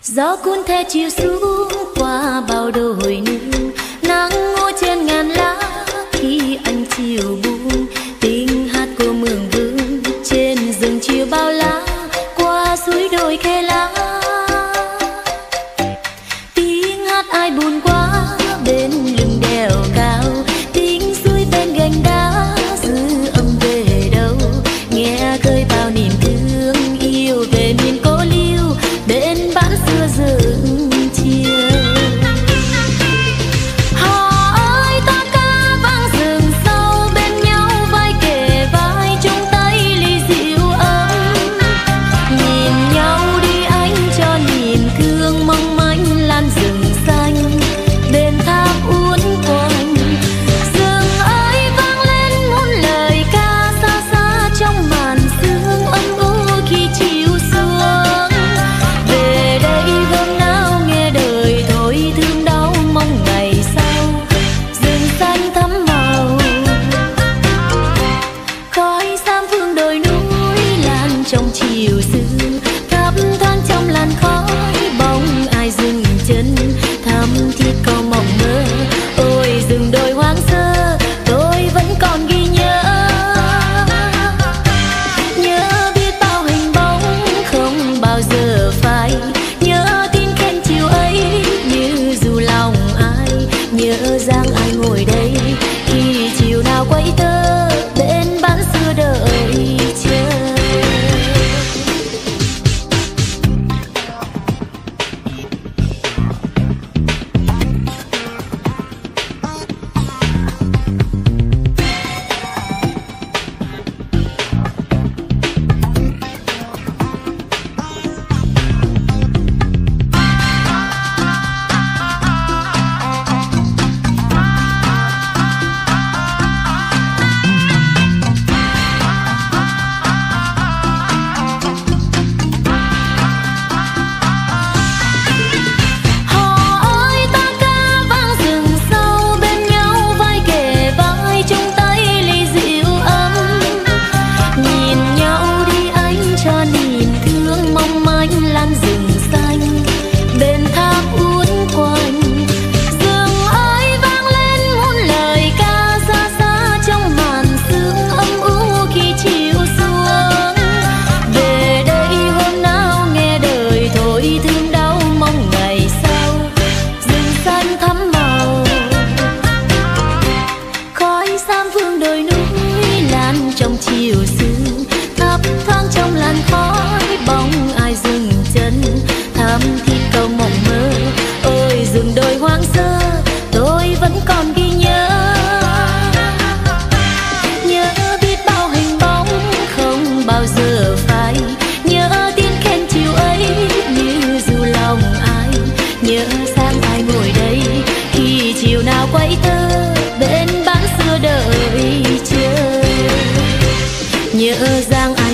Gió cuốn theo chiều xuống qua bao đồi nương, nắng ngô trên ngàn lá khi anh chiều buông. Tiếng hát của mường vương trên rừng chiều bao lá, qua suối đồi khe lá. Tiếng hát ai buồn quá bên lưng đèo cao, tiếng suối bên gành đá dư âm về đâu. Nghe khơi bao niềm thương yêu về miền cô liêu bên bản xưa rừng chiều. Họ ơi ta ca vang rừng sâu bên nhau vai kề vai chung tay ly rượu ấm. Nhìn nhau đi anh cho niềm thương mong manh lan rừng xanh bên tháp uốn quanh. Rừng ơi vang lên muôn lời ca xa xa trong màn sương âm u khi chiều xuống. Về đây hôm nào nghe đời thôi thương đau mong ngày sau rừng xanh thắm màu. Khói sam phương đồi núi lan trong chiều sương, thấp thoáng trong làn khói bóng ai dừng chân thắm thiết câu mộng mơ. Ôi rừng đồi hoang sơ tôi vẫn còn ghi nhớ, nhớ biết bao hình bóng không bao giờ phai. Nhớ tin khen chiều ấy như dù lòng ai, nhớ dáng ai ngồi đây khi chiều nào quay tơ bên bán xưa đợi chờ. Trong chiều sương thấp thoáng trong làn khói bóng ai dừng chân thắm thiết câu mộng mơ. Ôi rừng đồi hoang sơ tôi vẫn còn ghi nhớ, nhớ biết bao hình bóng không bao giờ phai. Nhớ tiếng khen chiều ấy như dù lòng ai, nhớ dáng ai ngồi đây khi chiều nào quay tơ bên bán xưa đợi chờ. Nhớ dáng